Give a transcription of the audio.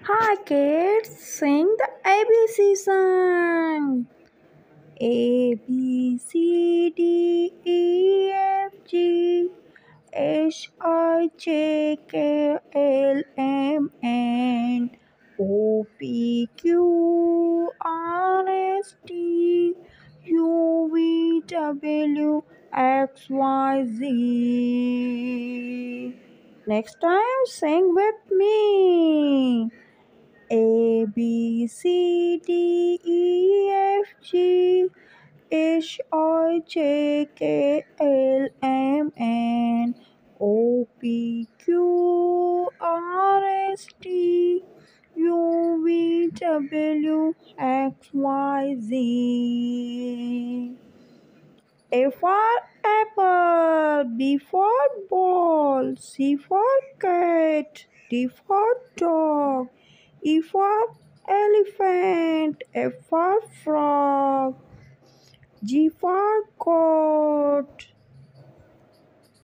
Hi kids, sing the ABC song. A B C D E F G H I J K L M N O P Q R S T U V W X Y Z. Next time, sing with me. A B C D E F G H I J K L M N O P Q R S T U V W X Y Z. A for apple, B for ball, C for cat, D for dog, E for elephant, F for frog, G for goat,